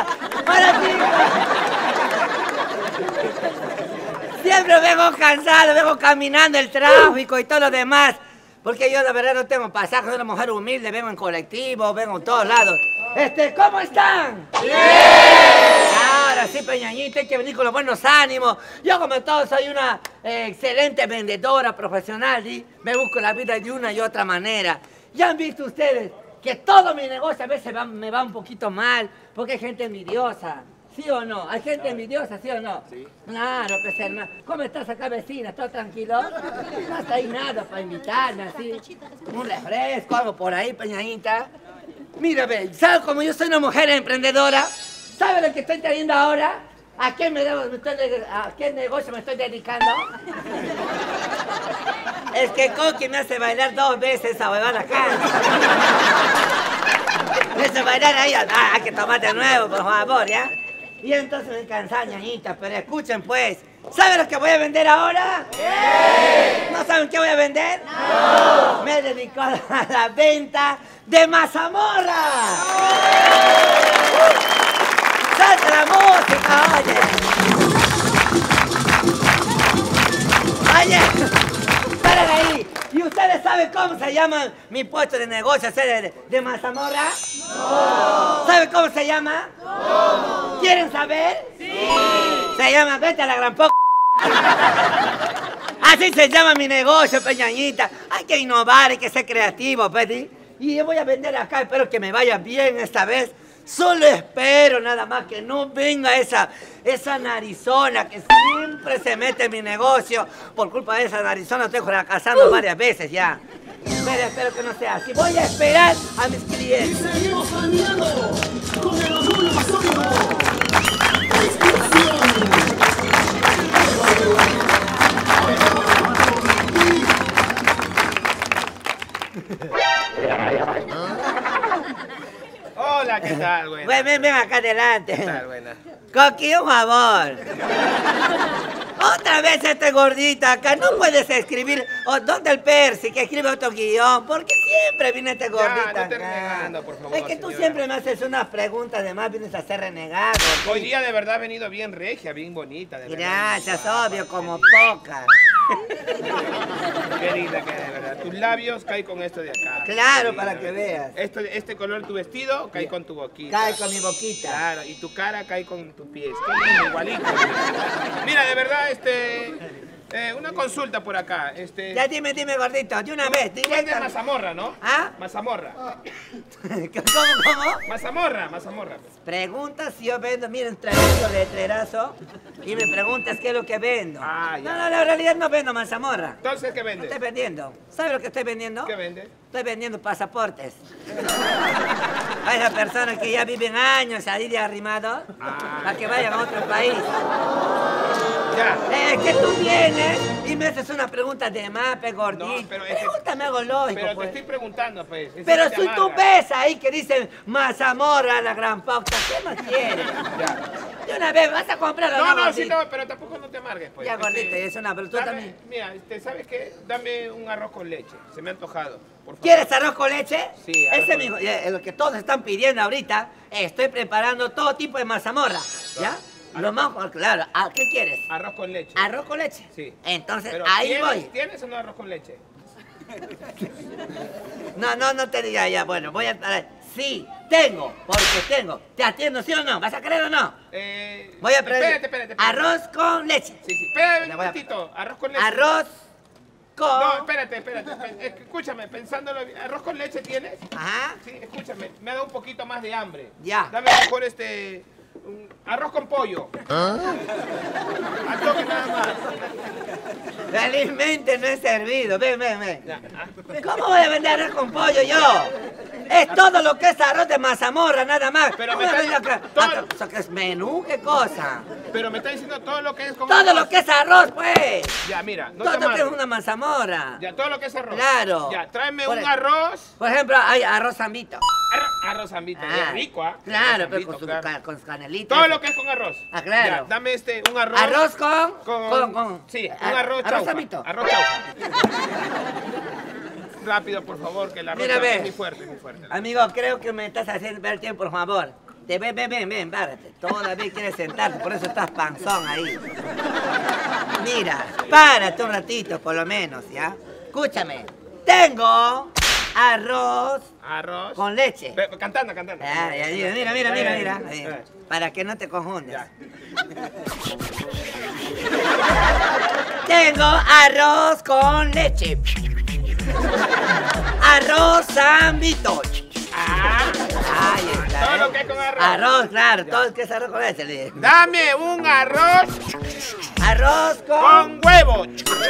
Hola, chicos. Siempre vengo cansado, vengo caminando el tráfico y todo lo demás. Porque yo, la verdad, no tengo pasaje, soy una mujer humilde, vengo en colectivo, vengo en todos lados. ¿Cómo están? ¡Bien! Ahora sí, Peñañita, hay que venir con los buenos ánimos. Yo, como todo, soy una excelente vendedora profesional, ¿sí? Me busco la vida de una y otra manera. Ya han visto ustedes que todo mi negocio a veces me va un poquito mal, porque hay gente envidiosa. ¿Sí o no? ¿Hay gente envidiosa, sí o no? Sí. Claro, pues hermano. ¿Cómo estás acá, vecina? ¿Todo tranquilo? No está ahí nada para invitarme, así. Un refresco, algo por ahí, Peñañita. Mira, ve, ¿sabes cómo yo soy una mujer emprendedora? ¿Sabes lo que estoy trayendo ahora? ¿A qué negocio me estoy dedicando? Es que Coqui me hace bailar 2 veces a huevada acá. Me hace bailar ahí, hay que tomar de nuevo, por favor, ¿ya? Y entonces me cansa, ñañitas, pero escuchen pues. ¿Saben lo que voy a vender ahora? ¡Sí! ¿No saben qué voy a vender? ¡No! Me dedico a la venta de mazamorra. ¡Salte la música, oye! Oye, paren ahí. ¿Y ustedes saben cómo se llama mi puesto de negocio de mazamorra? ¡No! ¿Saben cómo se llama? ¿Cómo? ¿Quieren saber? ¡Sí! Se llama Vete a la gran p***. Así se llama mi negocio, Peñañita. Hay que innovar, hay que ser creativo, Peti. Y yo voy a vender acá, espero que me vaya bien esta vez. Solo espero nada más que no venga esa narizona que siempre se mete en mi negocio. Por culpa de esa narizona estoy fracasando varias veces ya. Pero espero que no sea así. Voy a esperar a mis clientes. Y seguimos caminando con el orgullo masónico. Hola, ¿qué tal, güey? Ven acá adelante. ¿Qué tal, buena? Coqui, un favor. Otra vez este gordito acá. No puedes escribir. ¿Dónde el Percy que escribe otro guión? ¿Por qué siempre viene este gordito no te acá? renegando, por favor, Es que tú señora. siempre me haces unas preguntas, además vienes a ser renegado. Hoy día de verdad ha venido bien regia, bien bonita, de verdad. Gracias, Guapa, obvio, como sí. pocas. Qué linda que de verdad. Tus labios caen con esto de acá. Claro, Qué para linda, que ¿verdad? veas. Este color tu vestido cae con tu boquita. Cae con mi boquita. Claro, y tu cara cae con tus pies. Qué lindo, igualito. Mira, de verdad, una consulta por acá. Ya dime, gordito, de una vez. Tú vendes mazamorra, ¿no? ¿Ah? Mazamorra. ¿Cómo? Mazamorra. Preguntas si yo vendo, miren, tremendo letrerazo. Y me preguntas qué es lo que vendo. Ah, ya. No, la realidad no vendo mazamorra. Entonces, ¿qué No vendes? estoy vendiendo. ¿Sabes lo que estoy vendiendo? ¿Qué vendes? Estoy vendiendo pasaportes. A esas personas que ya viven años ahí de arrimados, para que vayan a otro país. Ya. Es que tú vienes y me haces una pregunta de mape, gordito. No, pero es que- Pregúntame algo lógico, Pero te pues. estoy preguntando, pues. Eso Pero no te si tú amarga. ves ahí que dicen mazamorra, la gran pauta, ¿qué más quieres? Ya. De una vez, ¿vas a comprar o no, No, sí, gordito? no, pero tampoco no te amargues, pues. Ya, gordito, es una, pero tú dame- también. Mira, ¿sabes qué? Dame un arroz con leche. Se me ha antojado, por favor. ¿Quieres arroz con leche? Sí, arroz Ese con mismo, es lo que todos están pidiendo ahorita. Estoy preparando todo tipo de mazamorra, ¿ya? Lo más, claro, ¿qué quieres? Arroz con leche. ¿Arroz con leche? Sí. Entonces, Pero ahí ¿tienes, voy. ¿Tienes o no arroz con leche? No te diga ya, bueno, voy a... Sí, tengo, porque tengo. ¿Te atiendo, sí o no? ¿Vas a querer o no? Voy a aprender. Espérate. Arroz con leche. Sí. Espérate Le un voy a- momentito. Arroz con leche. Arroz con... No, espérate. Escúchame, pensándolo bien. ¿Arroz con leche tienes? Ajá. Sí, escúchame. Me ha dado un poquito más de hambre. Ya. Dame mejor arroz con pollo. Al toque nada más. Felizmente no he servido. Ven. Ya. ¿Cómo voy a vender arroz con pollo yo? Es todo lo que es arroz de mazamorra, nada más. Pero ¿Cómo me voy a está- vender acá? todo- O sea, que es menú, ¿qué cosa? Pero me está diciendo todo lo que es con Todo arroz. lo que es arroz, pues. Ya, mira, no Todo te lo que es amargues. una mazamorra. Ya, todo lo que es arroz. Claro. Ya, tráeme Por un el- arroz. Por ejemplo, hay arroz zambito. Arroz zambito. Ah, Es rico, ¿ah? Claro, Arroz pero con zambito, claro. con su canelita. Todo lo que es con arroz. Ah, claro. Ya, dame un arroz. Arroz Sí, un arroz chaufa. zambito. Arroz chaufa. Rápido, por favor, que el arroz Mira, chaufa ve. es muy fuerte, muy fuerte. Amigo, creo que me estás haciendo ver tiempo, por favor. Ven, párate. Todavía quieres sentarte, por eso estás panzón ahí. Mira, párate un ratito por lo menos, ¿ya? Escúchame. Tengo arroz con leche. Cantando. Ah, ya, mira. Para que no te confundas. Tengo arroz con leche. Arroz zambito. Ahí está. Todo lo que hay con arroz. Arroz, claro, todo el que es arroz con leche. Dame un arroz Arroz con huevo.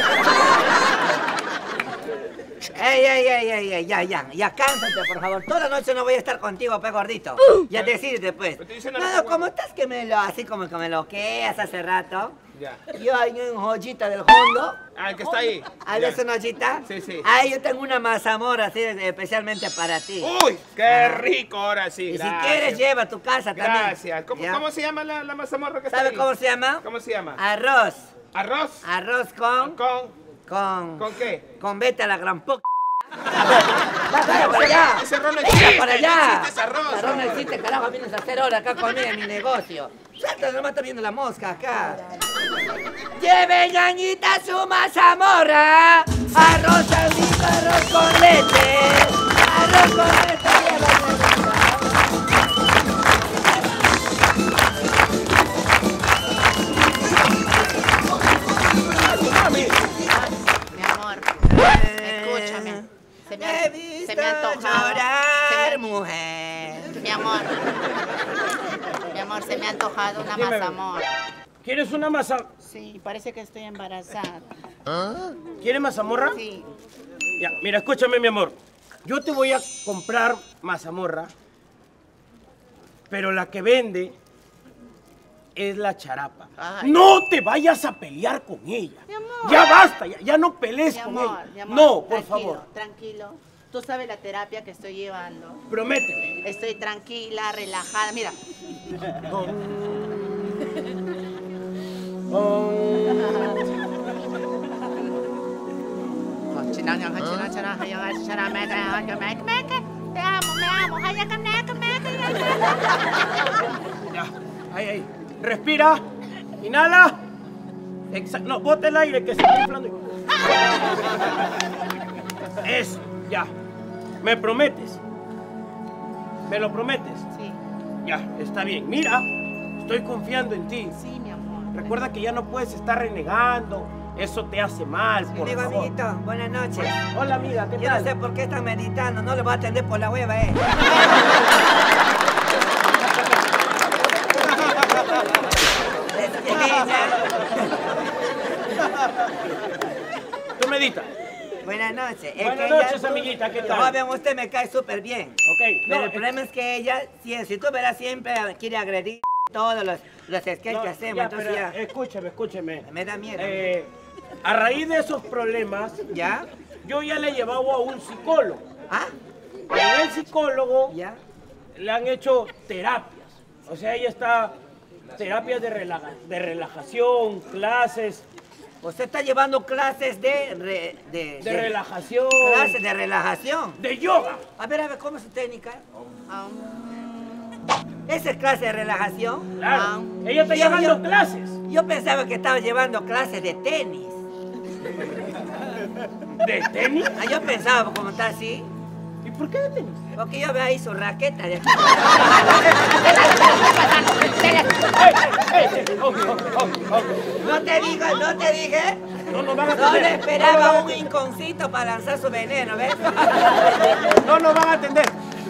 Ey, ya, cánsate, por favor. Toda la noche no voy a estar contigo, pe gordito. Ya decídete, pues. No, como estás que así como que me loqueas hace rato. Ya. Yo ahí en joyita del fondo. Ah, el que está ahí. ¿Ahí ves una joyita? Sí. Ahí yo tengo una mazamorra así especialmente para ti. Uy, qué rico, ahora sí. Y gracias. si quieres, lleva a tu casa también. Gracias. ¿Cómo se llama la mazamorra que está ahí? ¿Sabes cómo se llama? ¿Cómo se llama? Arroz. ¿Arroz? Arroz ¿Con qué? Con vete a la gran puta. ¡Vaya para allá! Ese arroz no ¡Venga existe, para allá! no existe ese arroz. Ese arroz no existe, carajo, vienes a hacer hora acá conmigo en mi negocio. Suelta, nomás está viendo la mosca acá. Lleve, ñañita, su mazamorra. Arroz saldito, arroz con leche. Arroz con leche, lleva, Mi amor, escúchame. Se me ha antojado. llorar, mujer. Mi amor, se me ha antojado una mazamorra. ¿Quieres una masa? Sí, parece que estoy embarazada. ¿Quieres mazamorra? Sí. Ya, mira, escúchame, mi amor. Yo te voy a comprar mazamorra, pero la que vende es la charapa. Ay. No te vayas a pelear con ella. Mi amor. Ya basta, ya no pelees Mi con amor, ella. mi amor, No, por tranquilo, favor. Tranquilo. Tú sabes la terapia que estoy llevando. Prométeme. Estoy tranquila, relajada. Mira. Te amo, me amo. Ya, ahí. Respira. Inhala. No, bota el aire que se está inflando. Eso, ya. ¿Me prometes? ¿Me lo prometes? Sí, Ya, está bien. Mira, estoy confiando en ti. sí, mi amor. Recuerda que ya no puedes estar renegando. Eso te hace mal, por Amigo, favor. amiguito, buenas noches. Hola, amiga, ¿qué Yo no tal? sé por qué están meditando, no lo voy a atender por la hueva, Tú medita. Buenas noches. Es Buenas que noches, amiguita, ¿qué tal? Joven, usted me cae súper bien. Ok, Pero no, el problema es que ella, si tú verás, siempre quiere agredir todos los sketches no, que hacemos. ya, Entonces pero ya, escúcheme. me da miedo. A raíz de esos problemas, ¿Ya? yo ya le he llevado a un psicólogo. ¿Ah? En el psicólogo ¿Ya? le han hecho terapias. O sea, ella está terapias de relajación, clases Usted está llevando clases de relajación, clases de relajación. de yoga. A ver, ¿cómo es su técnica? ¿Esa es clase de relajación? Claro, ella está Yo- llevando yo- clases Yo pensaba que estaba llevando clases de tenis. de tenis. Ah, yo pensaba, como está así, ¿Y por qué de tenis? porque yo veo ahí su raqueta de aquí. No te dije. No van a No le atender. esperaba un inconcito para lanzar su veneno, ¿ves? No nos van a atender.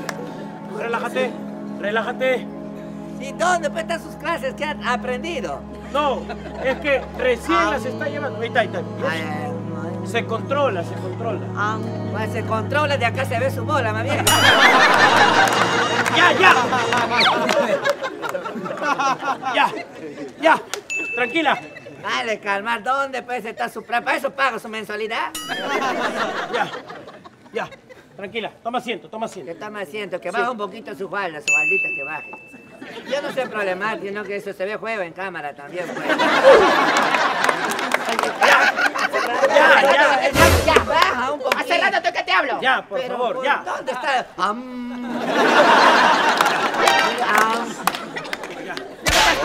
Relájate. ¿Y dónde pues están sus clases que han aprendido? No, es que recién las está llevando. Ahí está. Ay, ay, Se controla. pues se controla, de acá se ve su bola, más bien. Ya. Tranquila. Dale, calmar, ¿dónde pues está su plata? ¿Para eso paga su mensualidad? Ya. Tranquila. Toma asiento. Que toma asiento, que baja un poquito su faldita que baje. Yo no soy problemático, sino que eso se ve juego en cámara también, pues. Ya, baja un poquito. Hace rato estoy que te hablo. Ya, por Pero, favor, ya. ¿dónde está?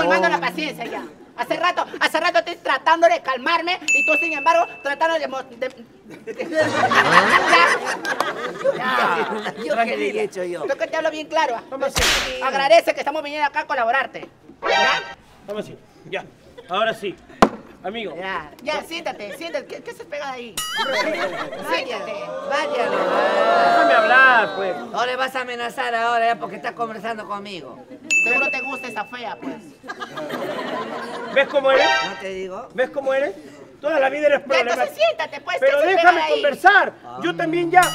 colmando la paciencia ya. Hace rato estoy tratando de calmarme y tú, sin embargo, tratando de... ¿Yo qué le he hecho yo? Tú que te hablo bien claro. Vamos así. Agradece que estamos viniendo acá a colaborarte. ¿Ya? Vamos así. Ya. Ahora sí. Amigo. Ya, siéntate. ¿Qué se pega de ahí? Siéntate. Váyalo. Déjame hablar, pues. No le vas a amenazar ahora ya porque estás conversando conmigo. Seguro te gusta esa fea, pues. ¿Ves cómo eres? ¿No te digo? ¿Ves cómo eres? Toda la vida eres Ya, problemático. entonces siéntate, pues. Pero ¿qué se pega déjame de ahí? conversar. Yo también ya.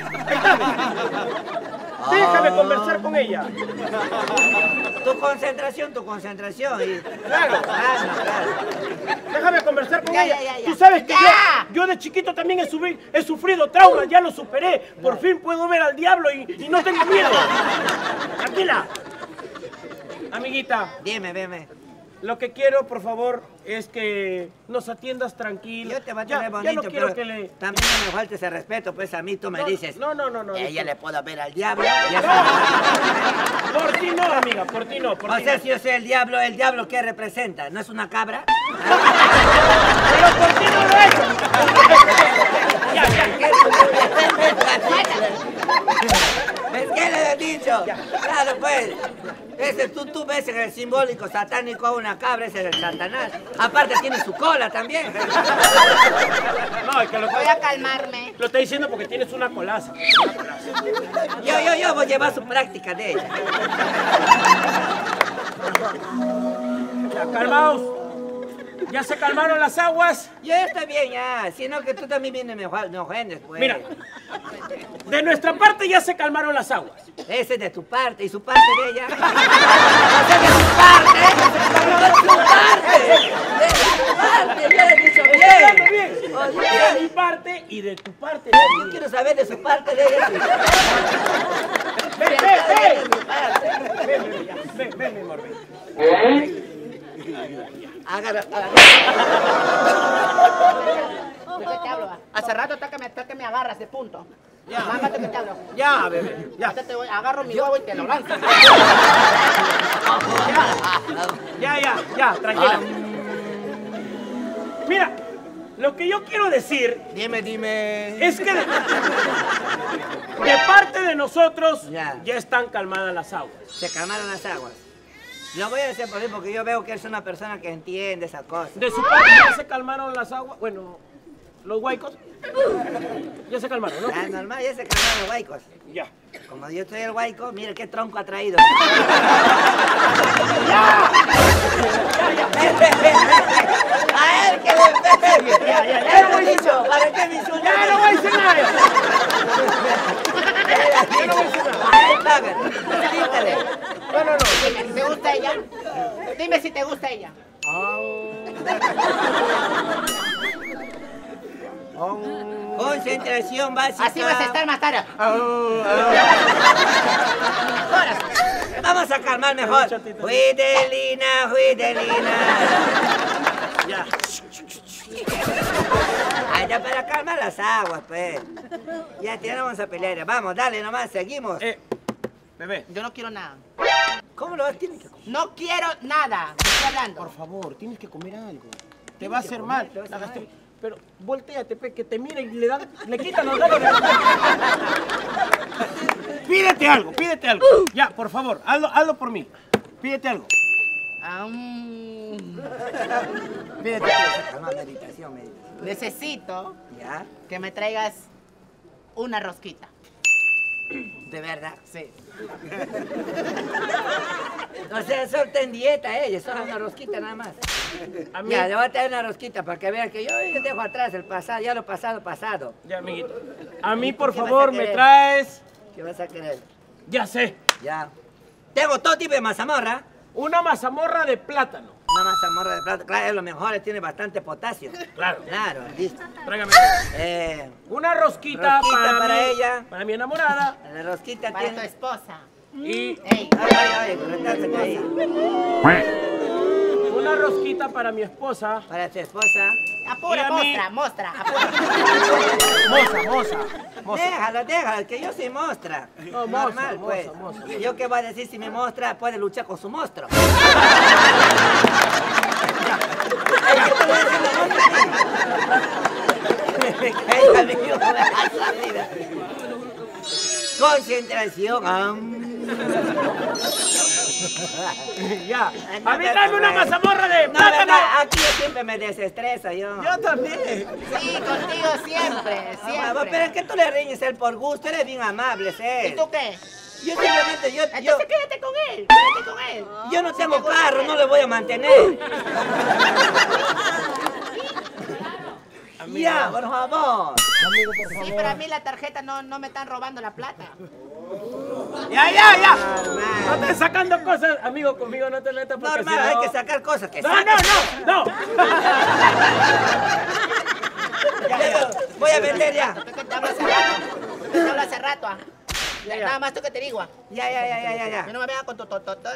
Déjame conversar con ella. Tu concentración. Y... Claro. Claro. Déjame conversar con Ya, ella. ya. Tú sabes que Ya. yo de chiquito también he sufrido traumas, ya lo superé. Por fin puedo ver al diablo y no tengo miedo. Tranquila. Amiguita, Dime. lo que quiero, por favor, es que nos atiendas tranquilo. Yo te voy a Ya tener bonito, no quiero pero que le... también no me falta ese respeto, pues a mí tú me dices. No. A ella le puedo ver al diablo. Por ti no, amiga, por ti no. O sea, si yo soy el diablo ¿qué representa? ¿No es una cabra? Pero por ti no lo es. Ya. ¿Es que le he dicho? Claro, pues. Ese tú ves en el simbólico satánico a una cabra, ese es el Satanás. Aparte tiene su cola también. No, es que Voy a calmarme. lo está diciendo porque tienes una colaza. Yo voy a llevar su práctica de ella. Ya, calmaos. ¿Ya se calmaron las aguas? Yo estoy bien ya, sino que tú también vienes mejor, no ofendes, pues. Mira, de nuestra parte ya se calmaron las aguas. Ese es de tu parte y su parte de ella. O sea, de su parte. Yo le he dicho Estoy hablando bien. bien. Oye, De mi parte y de tu parte. yo quiero saber de su parte de ella. Ven, mi amor, ven. Agarra. ¿De qué te hablo? Hace rato está que me agarras de punto. Ya. Mámate que te hablo. Ya, bebé, ya. Ahorita te agarro mi huevo y te lo lanzo. Ya, tranquila. Mira, lo que yo quiero decir Dime. es que de parte de nosotros Ya. ya están calmadas las aguas. Se calmaron las aguas. Lo voy a decir por mí porque yo veo que es una persona que entiende esas cosas. De su parte ya se calmaron las aguas. Bueno, los huaicos ya se calmaron, ¿no? Ya, normal, ya se calmaron los huaicos. Ya. Como yo soy el huaico, mire qué tronco ha traído. A él que le pegue. Ya no voy a decir nada. ¿Para qué me insulta? Ya no voy a decir nada. A él págale. Quítale. No. Dime, ¿te gusta ella? Dime si te gusta ella. Concentración básica. Así vas a estar más tarde. Vamos a calmar mejor. Juidelina. Ya. Ay, ya para calmar las aguas, pues. Ya, no vamos a pelear. Vamos, dale nomás, seguimos. Bebé, Yo no quiero nada. ¿Cómo lo vas? Tienes que comer. No quiero nada. Te estoy hablando. por favor, tienes que comer algo. Te va a hacer mal. te va a hacer La gastri- mal. Pero volteate, pe, que te mire y le quitan los ganos. Pídete algo. Ya, por favor, hazlo por mí. Pídete algo. Pídete algo. Calma, meditación. Necesito ¿Ya? que me traigas una rosquita. ¿De verdad? Sí. O sea, solo está en dieta ella, solo una rosquita nada más. A mí, Ya, le voy a traer una rosquita para que vean que yo dejo atrás el pasado, ya lo pasado. ya, amiguito. A mí, por ¿Qué vas a favor, me querer? traes... ¿Qué vas a querer? Ya sé, Ya. Tengo todo tipo de mazamorra. una mazamorra de plátano. Una mazamorra de plata, claro, es lo mejor, tiene bastante potasio. Claro. Claro, listo. Tráigame. Rosquita Una rosquita para mí, ella. para mi enamorada. La rosquita Para tu tiene... esposa. Y Ey. Ay, retársate ahí. una rosquita para mi esposa. Para tu esposa. Apura, Y a mí- mostra. Apura. Moza. Déjalo, que yo soy mostra. No, Normal, moza, pues. moza. ¿Yo qué voy a decir si mi mostra puede luchar con su monstruo? Concentración. Ya. A mí dame una mazamorra de No, plátano. verdad, aquí yo siempre me desestreso, yo. Yo también. Sí, contigo siempre, siempre. Pero es que tú le riñes él por gusto, eres bien amable, ¿sí? ¿Y tú qué? Yo simplemente, Entonces quédate con él, quédate con él. yo no tengo carro, no le voy a mantener. Ya, por favor. Amigo, por favor. Sí, pero a mí la tarjeta no me están robando la plata. Ya. No estés sacando cosas, amigo, conmigo no te metas porque Normal, si no... hay que sacar cosas que No. Ya, voy a vender ya. Te hablo hace rato. Te hablo hace rato. Ya. Nada más tú que te digo. Ya. Yo no me vengas con tu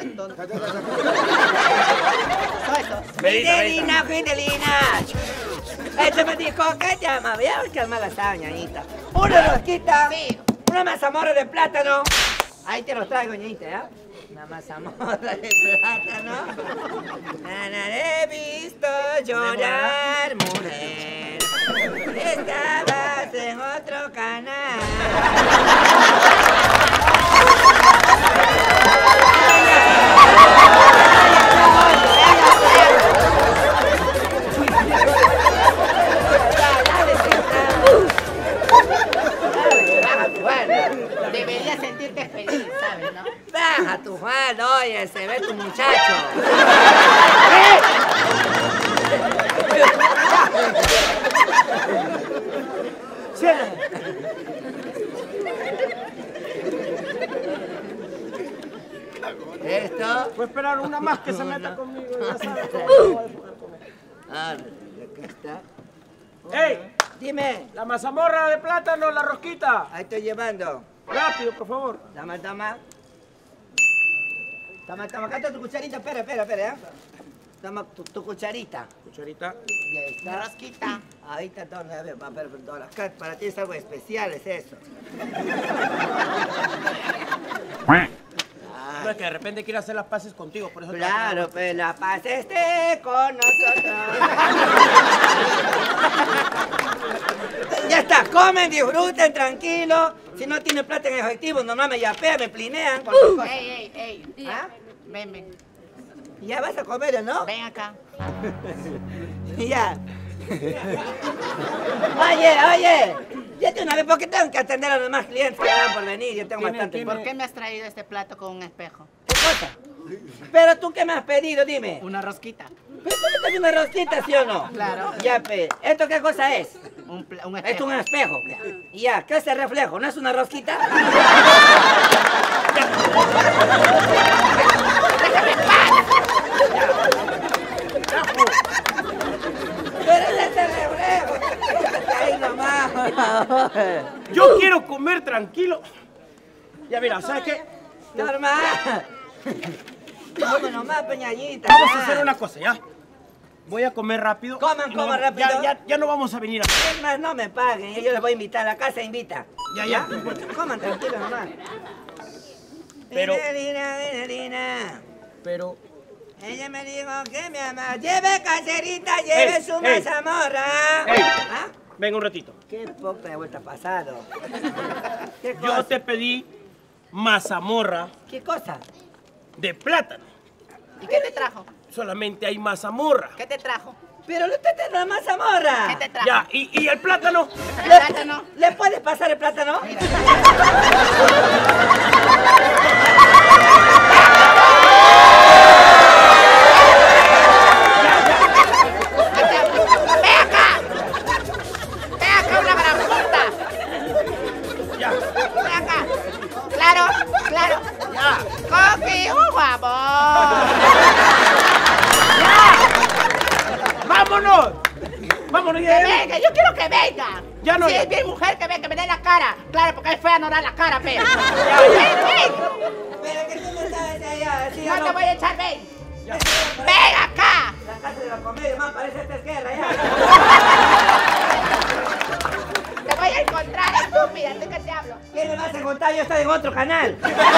Eso. Fidelina. Este me dijo, ¿qué te llama? Voy a calmar la sañañita. Una rosquita, Sí. una mazamorra de plátano. Ahí te los traigo, ñita, ¿ya? Una mazamorra de plátano. Nada he visto llorar, mujer. Estabas en otro canal. Deberías sentirte feliz, ¿sabes, no? Baja tu falda, oye, se ve tu muchacho. Esto. Voy a esperar una más que se meta conmigo, ya sabes cómo voy a poder comer. Ah, acá está. ¡Ey! Dime. La mazamorra de plátano, la rosquita. Ahí estoy llevando. Rápido, por favor. Toma. Toma, acá está tu cucharita, espera, ¿eh? Toma tu cucharita. Cucharita. Y ahí está. La rosquita. Ahí está todo, a ver, perdón, acá para ti es algo especial, es eso. No, es que de repente quiero hacer las paces contigo, por eso... Claro, pues la paz esté con nosotros. Ya está, comen, disfruten, tranquilo. Si no tienen plata en efectivo, nomás me yapean, me plinean. Cualquier cosa. Ey. ¿Ah? Ven. Ya vas a comer, ¿no? Ven acá. Ya. Oye. Ya de una vez, ¿por qué tengo que atender a los demás clientes que van por venir? Yo tengo bastante. ¿Por qué me has traído este plato con un espejo? ¿Qué cosa? Pero tú, ¿qué me has pedido? Dime. Una rosquita. ¿Pero tú me estás viendo una rosquita, sí o no? Claro. Ya, pe. ¿Esto qué cosa es? Un espejo. Es un espejo. Ya, ¿qué es el reflejo? ¿No es una rosquita? Pero ese es el reflejo. Ahí nomás, por favor. Yo quiero comer tranquilo. Ya mira, ¿sabes qué? Normal. Come nomás, peñañita. Vamos ya. a hacer una cosa, ¿ya? Voy a comer rápido. Coman, y no- coman rápido. Ya no vamos a venir aquí. Es más, no me paguen, yo les voy a invitar, la casa invita. Ya. Coman tranquilo nomás. Pero- Pero... Ella me dijo que me ama. Lleve caserita, lleve Ey, su ey. mazamorra. Ey. ¿Ah? Venga un ratito. Qué poca de vuelta pasado. ¿Qué Yo cosa? te pedí mazamorra ¿Qué cosa? de plátano. ¿Y qué te trajo? Solamente hay mazamorra. ¿Qué te trajo? Pero usted te da mazamorra. ¿Qué te trajo? Ya, ¿y el plátano? ¿El plátano? ¿Le puedes pasar el plátano? ¡Ven acá! ¡Ven acá, una gran puta! Ya. ¡Ven acá! ¡Claro! Ya. ¡Conmigo, guapo! ¡Vámonos! ¡Vámonos! ¡Que venga! ¡Yo quiero que venga! Ya no, Si ya. es mi mujer, que venga, que me dé la cara. Claro, porque es fea, no da la cara, fea. ¡Ven! Pero que tú no sabes allá, así ¡No te voy a echar, ven! Ya. ¡Ven acá! La casa de la comedia, más parece esta guerra ya. Te voy a encontrar, estúpida. Ah, yo estoy en otro canal.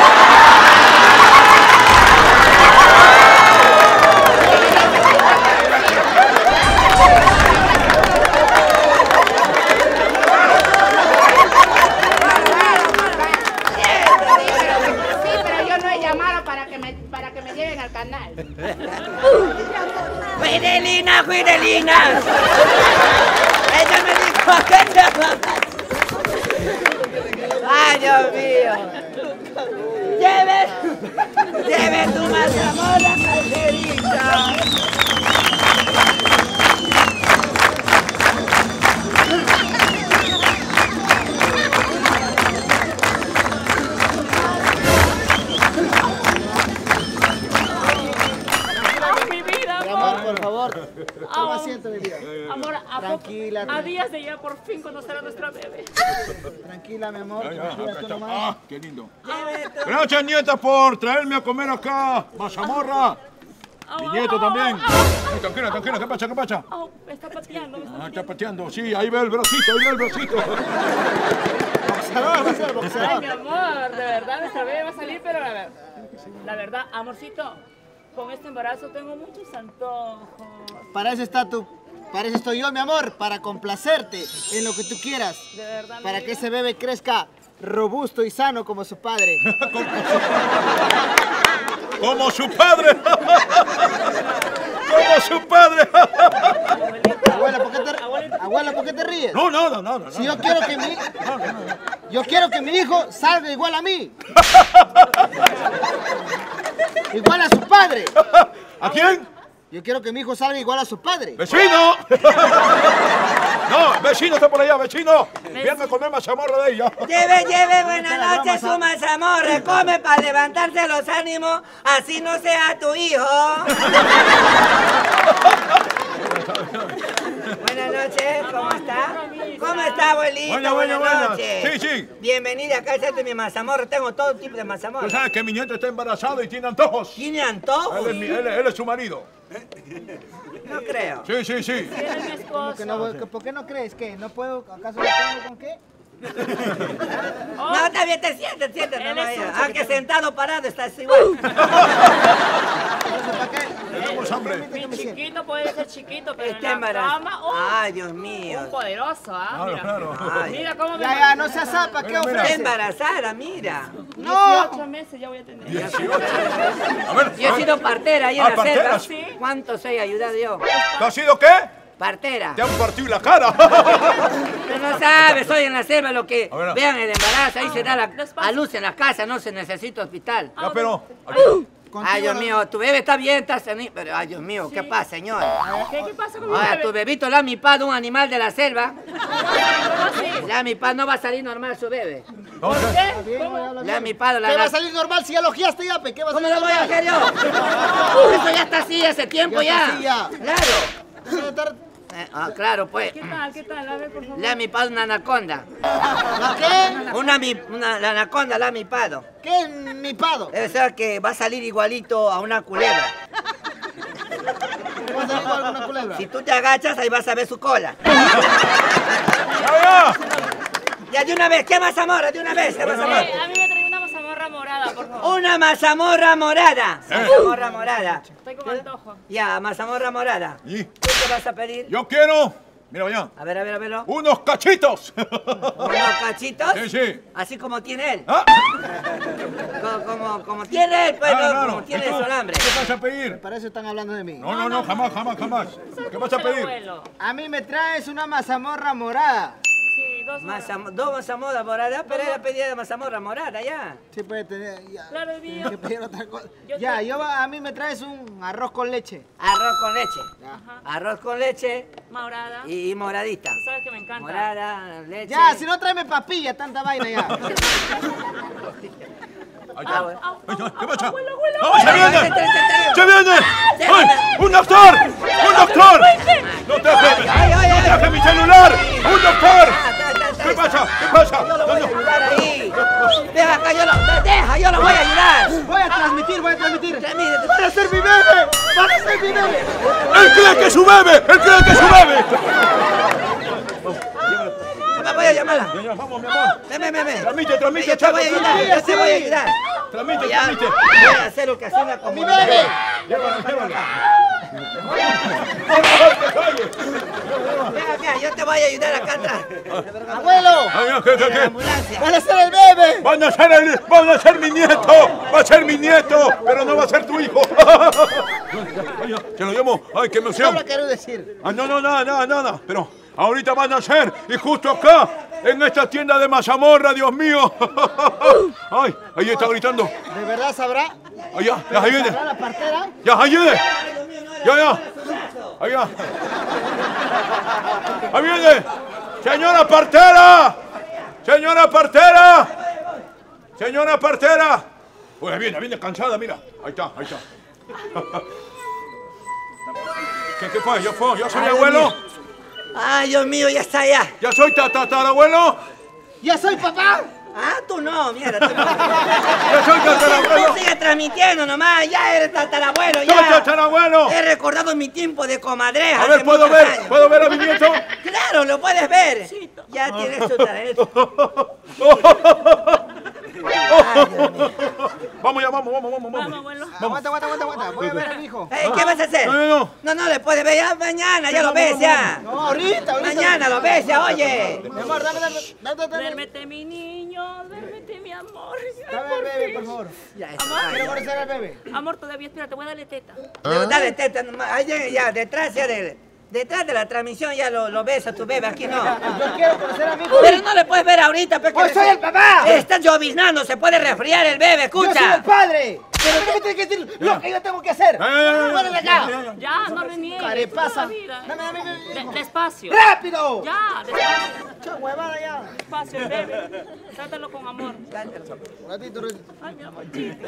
Sí, pero yo no he llamado para que me lleven al canal. ¡Juidelina, Juidelina! Ella me dijo que te amaba. ¡Ay, Dios mío! ¡Lleve tu mazamorra, calderita! Mi vida, Mi amor. amor, por favor. Toma asiento, mi vida. Amor, Tranquila. a días de ya por fin conocer a nuestra bebé. Tranquila, mi amor. Ya, Tranquila, acá tú está. nomás. Ah, qué lindo. Gracias, nieta, por traerme a comer acá. Mazamorra. Mi nieto también. Ay, tranquila, tranquila. ¿Qué pasa? ¿Qué pasa? Me está pateando, me está Ah, está pateando. pateando. Sí, ahí ve el bracito, ahí ve el bracito. Boxeador, va a ser Ay, boxeador. mi amor, de verdad nuestra bebé va a salir, pero la verdad, amorcito, con este embarazo tengo muchos antojos. Para eso está tú. Para eso estoy yo, mi amor. Para complacerte en lo que tú quieras. De verdad, mi Para vida. que ese bebé crezca robusto y sano como su padre. Como su padre. Como su padre. Abuela, ¿por qué te ríes? No, no, no, no, no. Si yo quiero que mi hijo salga igual a mí. Igual a su padre. ¿A quién? Yo quiero que mi hijo salga igual a su padre. ¡Vecino! No, vecino está por allá, vecino. Viene a comer mazamorra de ella. Lleve, buenas noches, su mazamorra. Come para levantarse los ánimos, así no sea tu hijo. Buenas noches, ¿cómo está? ¿Cómo está, abuelita? Buena. Buenas noches. Sí. Bienvenida, acá está mi mazamorra. Tengo todo tipo de Tú mazamorra. sabes que mi nieta está embarazada y tiene antojos. ¿Tiene antojos? Él es su marido. No creo. Sí. Tiene mi esposo. ¿Por qué no crees que no puedo? ¿Acaso no tengo con qué? No, está bien, te sientes, Él no es un vaya. Aunque sentado, parado, estás igual. Tenemos hambre. Mi chiquito puede ser chiquito, pero en Está la embarazada. cama, Ay, Dios mío. un poderoso, ¿ah? Claro, Mira. claro. Ay. Mira cómo me... Ya, no seas zapa, ¿qué Mira, mira. Está ofrece? embarazada, mira. 18 meses ya voy a tener. 18. A ver, Yo he sido partera ahí en Ah, la partera, selva. sí. ¿Cuántos he ayudado yo? ¿tú has sido qué? Partera. Te han partido la cara. Tú no sabes, soy en la selva lo que A ver. vean el embarazo, ahí se da despacio. a luz en la casa, no se necesita hospital. Ya, pero... Ay, Dios mío, tu bebé está bien, está sanito, pero ay, Dios mío, ¿qué pasa, señor? ¿Qué pasa con mi Ay, bebé? tu bebito la mi padre, un animal de la selva. ¿Cómo así? La mi padre no va a salir normal su bebé. ¿Por qué? La mi padre, ¿Qué va la a salir normal si ya lo guiaste ya, pe? ¿Qué va a ¿Cómo salir lo voy a normal? hacer yo? Eso ya está así hace tiempo Ya ya. está así ya. Claro. Deja de estar- Claro, pues. ¿Qué tal? ¿Qué tal? A ver, por favor. La mi padre una anaconda. ¿La qué? La anaconda, la mi padre. ¿Qué es mi pado? Debe ser que va a salir igualito a una culebra. ¿Cómo va a salir con alguna culebra? Si tú te agachas, ahí vas a ver su cola. ¡Ya! Ya, de una vez, ¿qué mazamorra? De una vez, ¿qué mazamorra? A mí me trae una mazamorra morada, por favor. Una mazamorra morada. Mazamorra morada. Estoy con antojo. Ya, mazamorra morada. Y ¿Qué te vas a pedir? yo quiero... Mira, vaya. A verlo. ¡Unos cachitos! ¿Unos cachitos? Sí. Así como tiene él. ¿Ah? Como tiene él, pues, Ah, no, claro. como tiene ¿Y tú? su alambre. ¿Qué vas a pedir? Para eso están hablando de mí. No, jamás. ¿Qué vas a El pedir? abuelo. A mí me traes una mazamorra morada. Sí, dos moradas. Dos mazamorras moradas, pero ella pedía de mazamorra morada, ya. Sí puede tener. Ya. Claro, el mío. Que pedir otra cosa. Yo Ya, te- a mí me traes un arroz con leche. Arroz con leche. Ajá. Arroz con leche Morada. y moradita. Tú sabes que me encanta. Morada, leche. Ya, si no tráeme papilla, tanta vaina ya. Ahí Ah, está. bueno. ¿Qué pasa? Abuelo. ¡No, se viene! Te- ¡Se viene! Déjame. ¡Ay! ¡Un doctor! ¡Un doctor! ¡No traje mi celular! ¡Un doctor! ¿Qué pasa? Yo lo voy a ayudar ahí. Deja acá, yo lo voy a ayudar. Voy a transmitir. Mire, ¡Van a ser mi bebé! ¡Van a ser mi bebé! ¡Él cree que es su bebé! ¡Él cree que es su bebé! voy a llamarla. Ya, vamos, mi amor. Ven. Transmite, Yo te voy a ayudar, yo te voy a ayudar. Transmite. Voy a hacer lo que hace una comunidad. Llévala. Venga, yo te voy a ayudar acá atrás. ¡Abuelo! ¿Qué? Ambulancia. ¡Van a ser el bebé! Van a ser mi nieto. Va a ser mi nieto, pero no va a ser tu hijo. Se lo llamo. Ay, qué emoción. ¿Qué quiero decir? Ah, no, nada. Pero ahorita van a ser, y justo acá, en esta tienda de mazamorra, Dios mío. Ay, ahí está gritando. ¿De verdad sabrá? Allá, ahí viene. ¿Sabrá la partera? Ya, ahí viene. Ya. Allá. Ahí viene. Señora partera. Señora partera. Uy, viene cansada, mira. Ahí está. ¿Qué fue? ¿Ya soy abuelo? Ay, Dios mío, ya está ya. ¿Ya soy tatarabuelo? ¡Ya soy papá! Ah, tú no, mierda, tú no. ¿Ya soy tatarabuelo? Tú sigues transmitiendo nomás, ya eres tatarabuelo, ¡Soy ya. tatarabuelo! He recordado mi tiempo de comadreja. A ver, hace ¿puedo muchos ver? años. ¿Puedo ver a mi nieto? Claro, lo puedes ver. Ya tienes tu talento. Ay, Dios mío. Vamos, Vamos, abuelo. Aguanta. Voy a ver a mi hijo. ¿Qué vas a hacer? No. No le puedes ver ya mañana, ya lo ves ya. No, ahorita. Mañana lo ves ya, oye. Mi amor, dame. Duérmete, mi niño, duérmete, mi amor. Dame al bebé, por favor. Ya, eso. Quiero conocer al bebé. Amor, todavía espérate, voy a darle teta. Dale, teta, nomás. Ahí ya, detrás de la transmisión ya lo ves a tu bebé, aquí no. Yo quiero conocer a mi hijo. Pero no le puedes ver ahorita, porque ¡Hoy soy el papá! Está lloviznando, se puede resfriar el bebé, ¡Yo soy escucha. el padre! ¿Pero qué me tienes que decir? Lo que yo tengo que hacer. ¡Fuera de acá! Ya, no reniegues. Carepasa. Mira. Dame. Despacio. ¡Rápido! Ya, despacio. ¡Che, huevada ya! Despacio, el bebé. Trátalo con amor. Ratito. Ay, mi amorcito.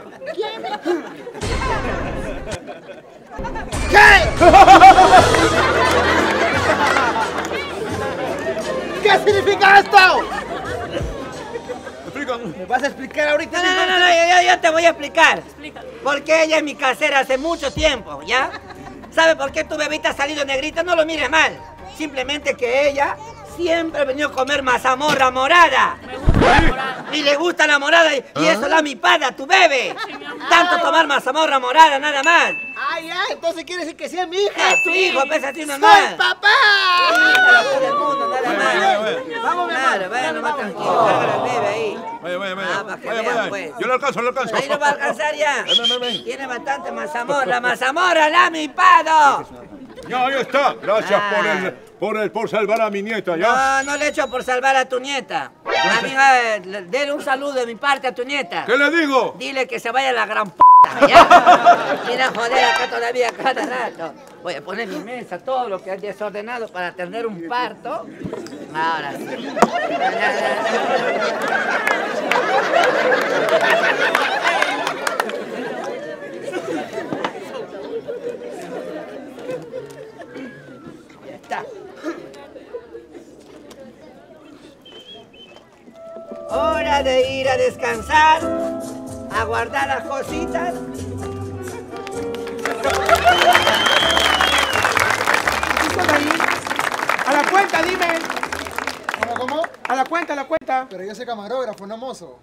¿Qué significa esto? Explícame. ¿Me vas a explicar ahorita? No, yo te voy a explicar. Explícalo. Porque ella es mi casera hace mucho tiempo, ¿ya? ¿Sabe por qué tu bebita ha salido negrita? No lo mires mal. Simplemente que ella siempre ha venido a comer mazamorra morada. Me gusta la morada. Y le gusta la morada y eso la mi padre, a tu bebé. Tanto tomar mazamorra morada, nada más. Ah, ya, entonces quiere decir que sí es mi hija. Es tu hijo, pesa así ¡Soy nomás. papá! Del mundo, nada más. Vamos, mi amor. Claro, vaya nomás tranquilo, carga al bebé ahí. Vaya. para que vean, pues. Yo lo alcanzo. Ahí no va a alcanzar ya. Ven. Tiene bastante mazamorra. ¡Mazamorra, la mi pado! Ya, ahí está. Gracias por salvar a mi nieta, ¿ya? No le echo por salvar a tu nieta. A mí, dele un saludo de mi parte a tu nieta. ¿Qué le digo? Dile que se vaya a la gran p***, ¿ya? Mira, joder, acá todavía cada rato. Voy a poner mi mesa, todo lo que has desordenado para tener un parto. Ahora sí. Ya está. Hora de ir a descansar, a guardar las cositas. A la cuenta, dime. ¿Cómo? A la cuenta. Pero yo soy camarógrafo, no mozo.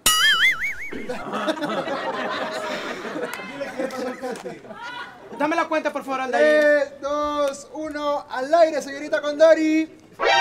Dame la cuenta, por favor, Aldair. 3, 2, 1, al aire, señorita Condori.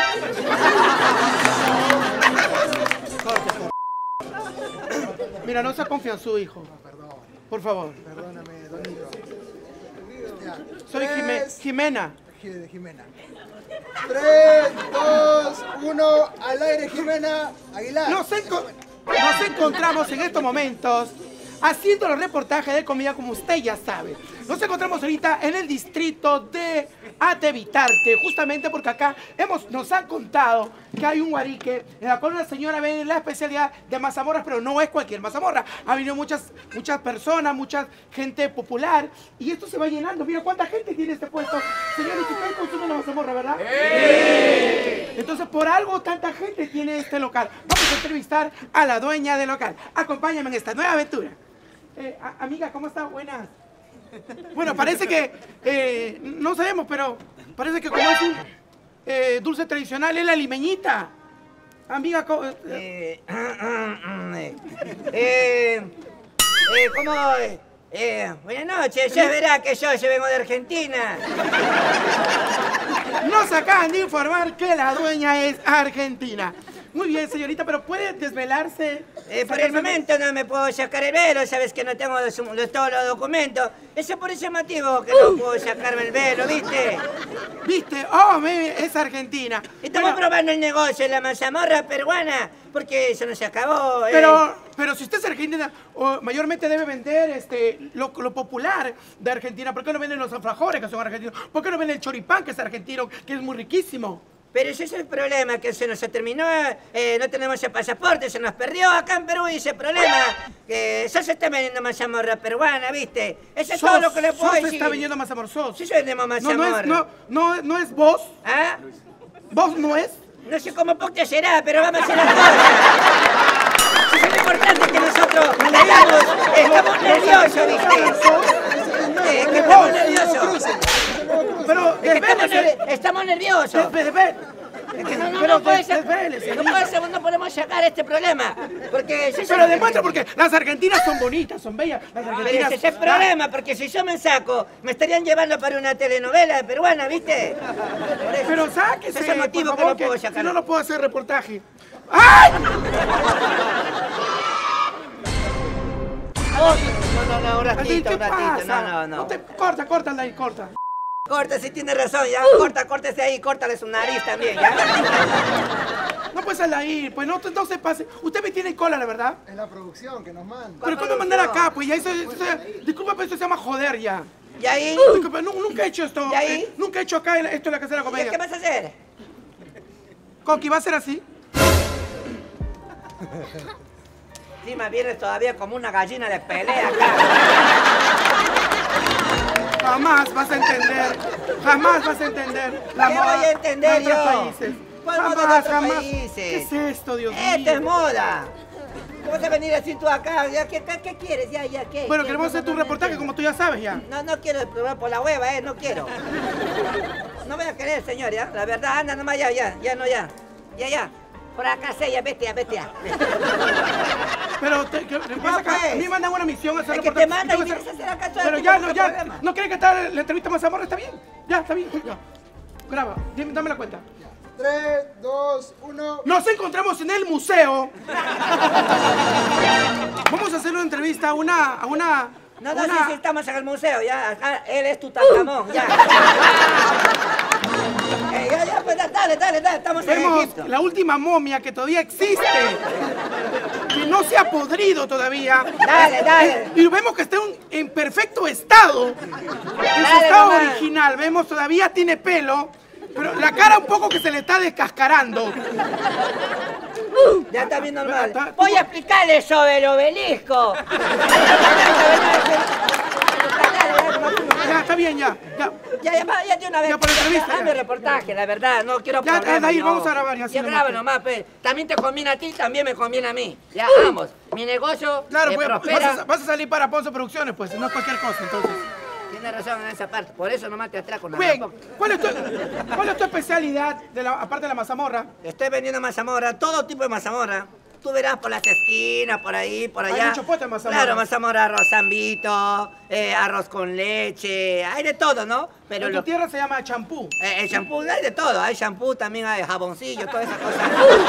Mira, no se confía en su hijo. Por favor. Perdóname, Donito. Soy Jimena. Jimena. 3, 2, 1, al aire, Jimena Aguilar. Nos encontramos en estos momentos haciendo los reportajes de comida, como usted ya sabe. Nos encontramos ahorita en el distrito de Atevitarte, justamente porque acá nos han contado que hay un guarique en la cual una señora vende la especialidad de mazamorras, pero no es cualquier mazamorra. Ha venido muchas personas, mucha gente popular, y esto se va llenando. Mira cuánta gente tiene este puesto. Señores, ustedes consumen la mazamorra, ¿verdad? ¡Sí! Entonces, por algo tanta gente tiene este local. Vamos a entrevistar a la dueña del local. Acompáñame en esta nueva aventura. Amiga, ¿cómo está? Buenas. Bueno, parece que, no sabemos, pero parece que como es un dulce tradicional, es la limeñita. Amiga, ¿cómo? Buenas noches, ya verá que yo vengo de Argentina. Nos acaban de informar que la dueña es argentina. Muy bien, señorita, pero ¿puede desvelarse? Por el momento no me puedo sacar el velo, sabes que no tengo todos los documentos. Eso por ese motivo que no puedo sacarme el velo, ¿viste? ¿Viste? Oh, es argentina. Estamos probando el negocio de la mazamorra peruana, porque eso no se acabó. Pero si usted es argentina, mayormente debe vender lo popular de Argentina. ¿Por qué no venden los alfajores que son argentinos? ¿Por qué no venden el choripán que es argentino, que es muy riquísimo? Pero ese es el problema, que se nos terminó, no tenemos el pasaporte, se nos perdió acá en Perú y ese problema, que sos está vendiendo mazamorra peruana, ¿viste? Eso es todo lo que le puedo decir. Está vendiendo mazamorra, sos. Sí, vendemos mazamorra. No es vos. ¿Ah? ¿Vos no es? No sé cómo te será, pero vamos a hacer las cosas. Eso es lo importante que nosotros estamos nerviosos, ¿viste? Que estamos nerviosos. Pero estamos nerviosos. No podemos sacar este problema. Porque pero demuestra porque las argentinas son bonitas, son bellas. Las argentinas. Pero ese es el problema, porque si yo me saco, me estarían llevando para una telenovela peruana, ¿viste? Pero sáquese, ese es el motivo que no puedo sacar. Si no, no puedo hacer reportaje. ¡Ay! No, un ratito, no. Corta, Aldair, corta. Corta, si tiene razón, ya. Córtese ahí, córtale su nariz también, ya. No puedes Aldair, pues no se pase. Usted me tiene cola, la verdad. Es la producción que nos manda. Pero ¿cómo mandar acá? Pues ya eso disculpa, pero esto se llama joder ya. ¿Y ahí? Disculpa, nunca he hecho esto. ¿Y ahí? Nunca he hecho acá esto en la Casa de la Comedia. ¿Y qué vas a hacer? Coqui, ¿va a ser así? Sí, más bien es todavía como una gallina de pelea acá. Jamás vas a entender. Jamás vas a entender la ¿Qué moda voy a entender de otros yo? países. ¿Cuál moda de otros países? ¿Qué es esto, Dios mío? Esta es moda. ¿Cómo vas a venir así tú acá? ¿Qué quieres? ¿Qué? Bueno, queremos hacer tu reportaje como tú ya sabes ya. No quiero probar por la hueva, no quiero. No voy a querer, señor, ya. La verdad, anda nomás ya. Por acá, ya, bestia. Pero a mí me mandan una misión a hacer reportaje. Que te mandan y vienes a hacer acá todo. Pero ya, ¿no crees que tal la entrevista más amor? ¿Está bien? Ya, está bien. Ya. Graba, dame la cuenta. 3, 2, 1. Nos encontramos en el museo. Vamos a hacer una entrevista a una... No, sí, estamos en el museo, ya. Acá él es Tutankamón, ya. Pues dale, estamos en Egipto. La última momia que todavía existe. Que no se ha podrido todavía. Dale. Y vemos que está en perfecto estado. En su estado original. Vemos todavía tiene pelo. Pero la cara un poco que se le está descascarando. Ya está bien normal. Voy a explicarle sobre el obelisco. Ya, está bien, ya de una vez. Ya por la entrevista. Hazme reportaje, la verdad, no quiero problemas. Ya, Aldair, no. vamos a grabar. Ya graba nomás, pues. También te conviene a ti, también me conviene a mí. Ya, vamos. Mi negocio pues, prospera. Vas a salir para Ponce Producciones, pues, no es cualquier cosa, entonces. Tienes razón en esa parte, por eso nomás te atraco. Bien, ¿cuál es tu especialidad, aparte de la mazamorra? Estoy vendiendo mazamorra, todo tipo de mazamorra. Tú verás por las esquinas, por ahí, por allá. Hay mucho puesto de mazamorra. Claro, mazamorra, arroz zambito, arroz con leche, hay de todo, ¿no? Pero en tu tierra se llama champú. El champú, hay de todo, hay champú, también hay jaboncillo, todas esas cosas.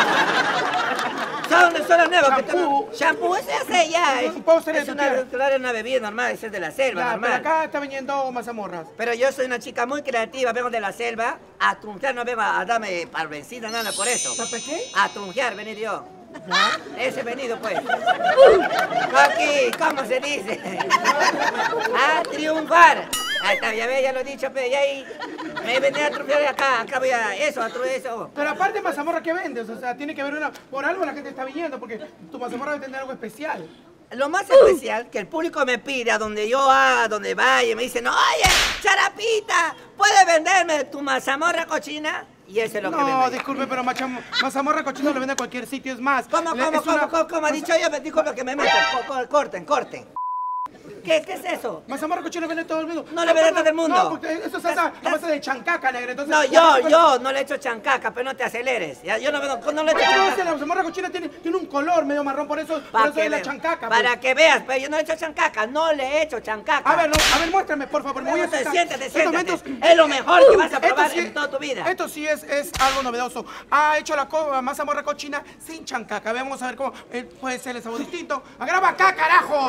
Son los nuevos. Champú, ese hace ya. Es una bebida normal, ese es de la selva, normal. Pero acá está vendiendo mazamorras. Pero yo soy una chica muy creativa, vengo de la selva, a trunjear, no vengo a darme par vencida, nada por eso. ¿Para qué? A trunjear, venir yo. Ese he venido, pues. Aquí, ¿cómo se dice? A triunfar. Ahí está, ya lo he dicho, pero ya ahí me venía a trunjear acá voy a eso. Pero aparte de mazamorra, ¿qué vendes? O sea, tiene que haber por algo la gente está viniendo, porque tu mazamorra debe tener algo especial. Lo más especial que el público me pide a donde yo haga, donde vaya, me dicen, oye, Charapita, ¿puedes venderme tu mazamorra cochina? Y eso es lo que vende. No, disculpe, pero mazamorra cochina lo vende a cualquier sitio, es más. ¿Cómo ha dicho yo? Disculpe que me meto. Corten. ¿Qué es eso? Mazamorra cochina vende todo el mundo. No le vende a todo el mundo. No, porque eso es salsa a base de chancaca, negra. Entonces, No, yo no le echo chancaca, pero no te aceleres. Ya, yo no le echo no, chancaca. la mazamorra cochina tiene un color medio marrón, por eso es la chancaca. Para que veas, pero yo no le echo chancaca, no le echo chancaca. A ver, muéstrame, por favor. Siéntate. Es lo mejor que vas a probar en toda tu vida. Esto sí es algo novedoso. Ha hecho la mazamorra cochina sin chancaca. Vamos a ver cómo puede ser el sabor distinto. ¡Agrava acá, carajo!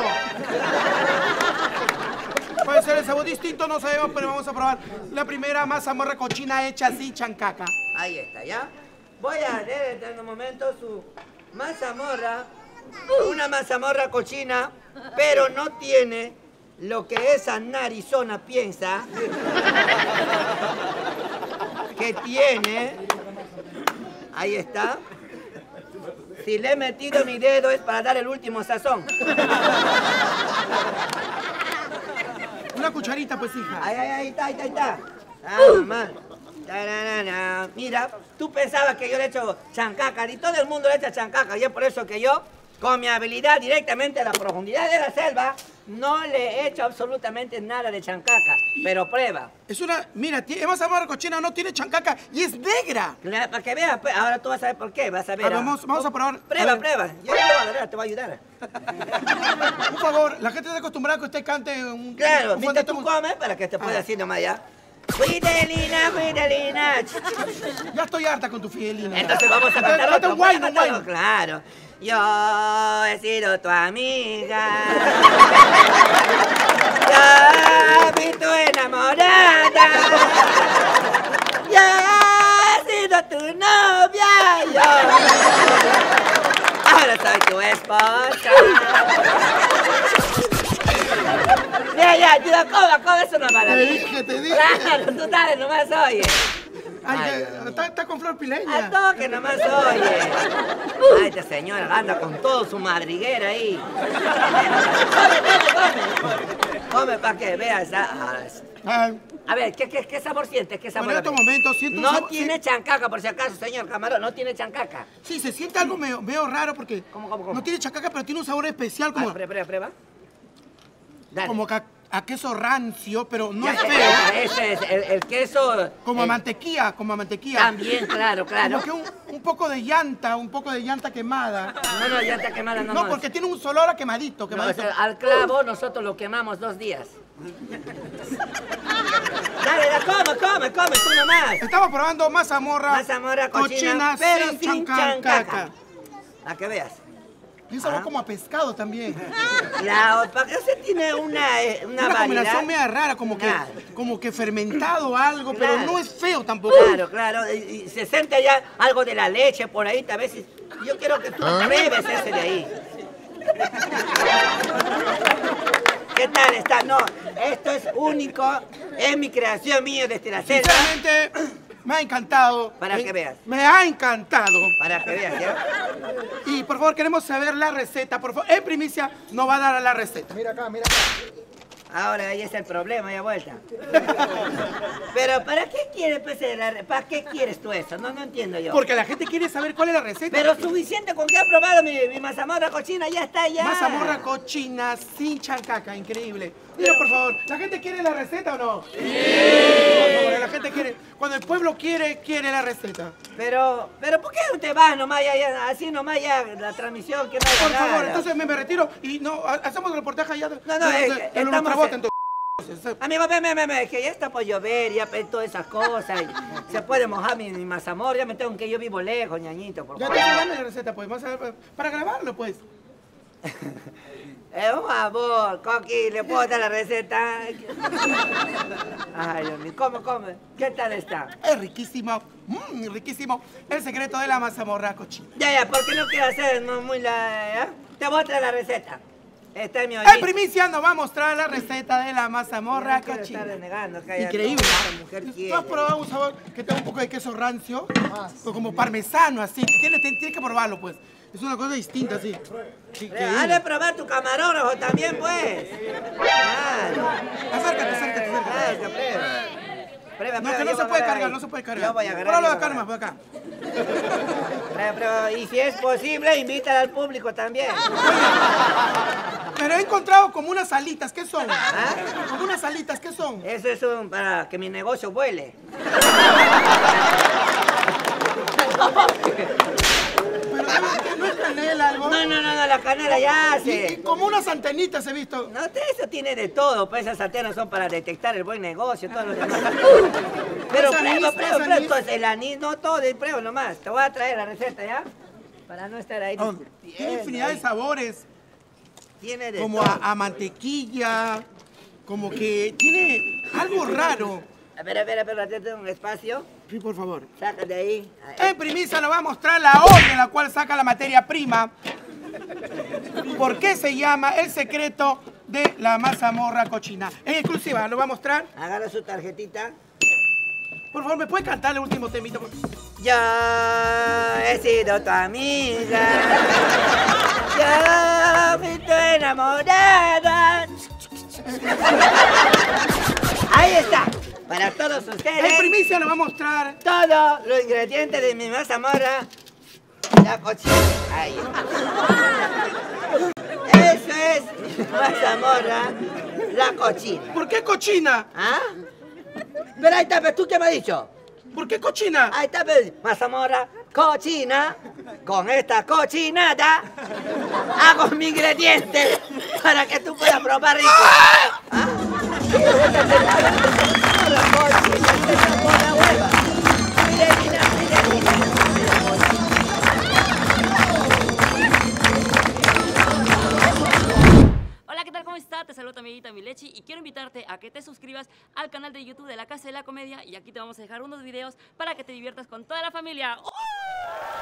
Puede ser el sabor distinto, no sabemos, pero vamos a probar la primera mazamorra cochina hecha sin chancaca. Ahí está, ¿ya? Voy a leer en un momento su mazamorra. Una mazamorra cochina, pero no tiene lo que esa narizona piensa que tiene. Ahí está. Si le he metido mi dedo es para dar el último sazón. Una cucharita, pues, hija. Ahí está. Ah, mamá. Mira, tú pensabas que yo le echo chancaca, y todo el mundo le echa chancaca, y es por eso que yo, con mi habilidad directamente a la profundidad de la selva, no le he hecho absolutamente nada de chancaca, pero prueba. Es una... Mira, mazamorra cochina no tiene chancaca y es negra. Claro, para que veas, pues, ahora tú vas a ver por qué, vas a ver. Vamos a probar. Prueba. Yo te voy a ayudar. Por favor, la gente está acostumbrada a que usted cante un... Claro, viste, tú comes para que te pueda decir nomás ya. Fidelina. Ya estoy harta con tu Fidelina. Entonces vamos a cantar otro. Un guayno. Claro. Yo he sido tu amiga. Yo fui tu enamorada. Yo he sido tu novia. Yo ahora soy tu esposa. Ya, coma, eso no es maravilla. Te dije. Claro, tú dale, nomás oye. Ay, está con flor pileña. Al toque nomás oye. Ay, esta señora anda con todo su madriguera ahí. Come para que veas. A ver, ¿qué sabor sientes? ¿Qué sabor? En estos momentos siento un No sabor... tiene chancaca, por si acaso, señor camarón, no tiene chancaca. Sí, se siente algo medio raro porque... ¿Cómo? No tiene chancaca, pero tiene un sabor especial como... Prueba. Dale. Como a queso rancio, pero no es feo. Ese es el queso... Como a mantequilla. También, claro. Como que un poco de llanta quemada. No, llanta quemada no. No, porque tiene un olor a quemadito. No, o sea, al clavo nosotros lo quemamos 2 días. Dale, come, tú nomás. Estamos probando mazamorra cochina, pero sin chancaca. A que veas. Y un sabor como a pescado también. Ese tiene una combinación media rara, como que fermentado algo, pero no es feo tampoco. Claro. Y se siente ya algo de la leche por ahí, a veces. Yo quiero que tú pruebes ese de ahí. ¿Qué tal está? No, esto es único, es mi creación mía desde la selva. Sinceramente, me ha encantado. Para que veas. Me ha encantado. Para que veas, ¿ya? Y por favor, queremos saber la receta. Por favor, en primicia nos va a dar la receta. Mira acá. Ahora ahí es el problema, ya vuelta. Pero ¿para qué quieres, ¿para qué quieres tú eso? No entiendo yo. Porque la gente quiere saber cuál es la receta. Pero suficiente con que ha probado mi mazamorra cochina, ya está, ya. Mazamorra cochina sin chancaca, increíble. Dilo, por favor, ¿la gente quiere la receta o no? Sí. Por favor, la gente quiere, cuando el pueblo quiere la receta. Pero ¿por qué no te vas nomás ya, así nomás ya, la transmisión que no hay? Por favor, entonces me retiro y no, hacemos el reportaje allá de estamos... Amigo, es que ya está por llover, ya todas esas cosas, y se puede mojar mi mazamorra, ya me tengo que yo vivo lejos, ñañito, por favor. Ya te dame la receta, pues, vamos a ver, para grabarlo, pues. Un favor, Coqui, ¿le puedo dar la receta? Ay, Dios mío, come. ¿Qué tal está? Es riquísimo, riquísimo. El secreto de la mazamorra cochina. Ya, ¿por qué no quiero hacer muy la... Te voy a traer la receta. Está en mi ollita. En primicia nos va a mostrar la receta de la mazamorra cochina. Está renegando, increíble. ¿Tú has probado un sabor que tenga un poco de queso rancio? O como parmesano, así. Tienes que probarlo, pues. Es una cosa distinta, así. Dale a probar tu camarógrafo también, pues. Claro. Acércate. Prueba, no, que no se puede cargar, Yo voy a agarrar. Pruébalo acá nomás, por acá. Prueba. Y si es posible, invítala al público también. Pero he encontrado como unas alitas, ¿qué son? ¿Ah? Como unas alitas, ¿qué son? Eso es para que mi negocio vuele. Pero no es canela algo. No, la canela ya Y hace. como unas antenitas he visto. No, eso tiene de todo, pues esas antenas son para detectar el buen negocio, todo lo demás. Pero Pues prueba, anís. entonces el anís, no todo, prueba nomás. Te voy a traer la receta, ¿ya? Para no estar ahí discutiendo. Tiene infinidad de sabores. Tiene de Como todo. a mantequilla. Como que tiene algo raro. A ver, tengo un espacio. Sí, por favor. Saca de ahí. En primicia nos va a mostrar la olla en la cual saca la materia prima. ¿Por qué se llama el secreto de la mazamorra cochina? En exclusiva, ¿lo va a mostrar? Agarra su tarjetita. Por favor, ¿me puede cantar el último temito? Yo he sido tu amiga. Yo fui tu enamorada. Ahí está. Para todos En ustedes. primicia nos va a mostrar. Todos los ingredientes de mi mazamorra. La cochina. Ahí está. Eso es mi mazamorra. La cochina. ¿Por qué cochina? ¿Ah? Pero ahí está, pero ¿tú qué me has dicho? ¿Por qué cochina? Ahí está, pues, mazamorra, cochina. Con esta cochinata hago mi ingrediente para que tú puedas probar rico. ¿Ah? La cochina, esta por la hueva. Mire. Hola, ¿qué tal? ¿Cómo está? Te saluda tu amiguita Milechi y quiero invitarte a que te suscribas al canal de YouTube de La Casa de la Comedia y aquí te vamos a dejar unos videos para que te diviertas con toda la familia. ¡Oh!